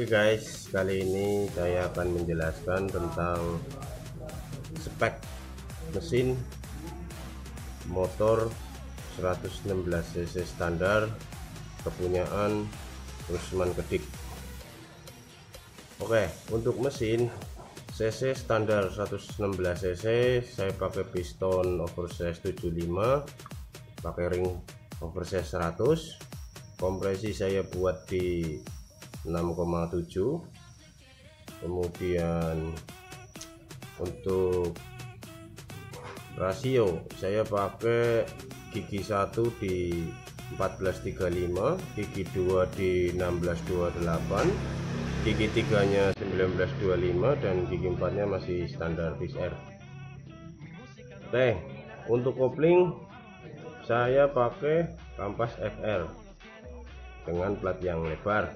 lagi guys, kali ini saya akan menjelaskan tentang spek mesin motor 116 cc standar kepunyaan Usman Kedik. Oke, untuk mesin cc standar 116 cc saya pakai piston oversize 75, pakai ring oversize 100, kompresi saya buat di 6,7. kemudian untuk rasio saya pakai gigi 1 di 1435, gigi 2 di 1628, gigi 3 nya 1925, dan gigi 4 nya masih standar Fish Air. Oke, untuk kopling saya pakai kampas FR dengan plat yang lebar.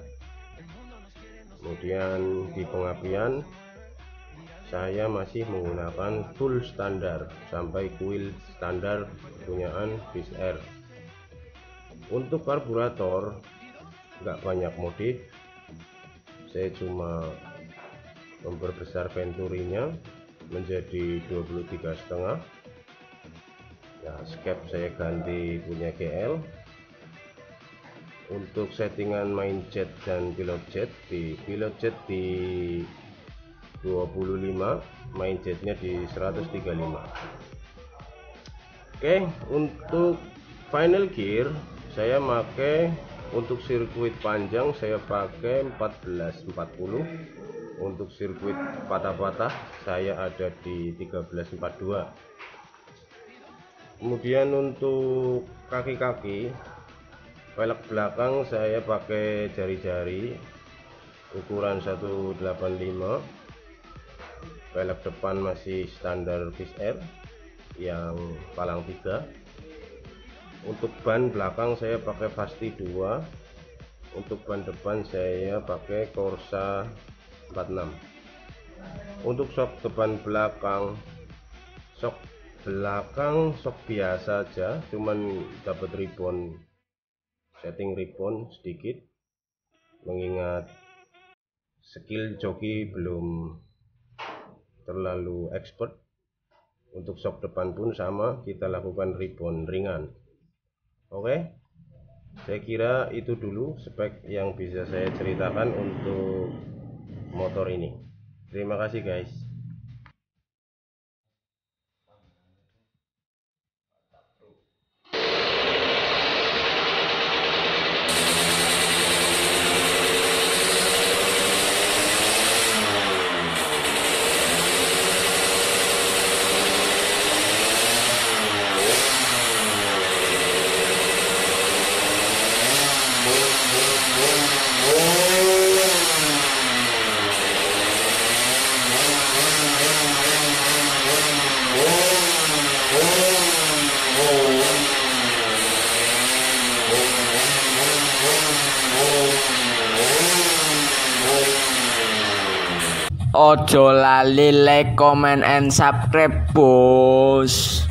Kemudian di pengapian saya masih menggunakan tool standar sampai kuil standar kepunyaan Fish Air. Untuk karburator nggak banyak modif, saya cuma memperbesar venturinya menjadi 23,5. ya, skep saya ganti punya GL. Untuk settingan main jet dan pilot jet di 25, main jetnya di 135. Oke, untuk final gear saya pakai, untuk sirkuit panjang saya pakai 1440, untuk sirkuit patah-patah saya ada di 1342. Kemudian untuk kaki-kaki velg belakang saya pakai jari-jari ukuran 185, velg depan masih standar Fish Air yang palang 3. Untuk ban belakang saya pakai Fasti 2, untuk ban depan saya pakai Corsa 46. Untuk shock depan belakang, shock biasa aja, cuman dapat ribbon, setting ribbon sedikit, mengingat skill joki belum terlalu expert. Untuk shock depan pun sama, kita lakukan ribbon ringan. Oke, saya kira itu dulu spek yang bisa saya ceritakan untuk motor ini. Terima kasih guys. Ojo lali like, comment and subscribe bos.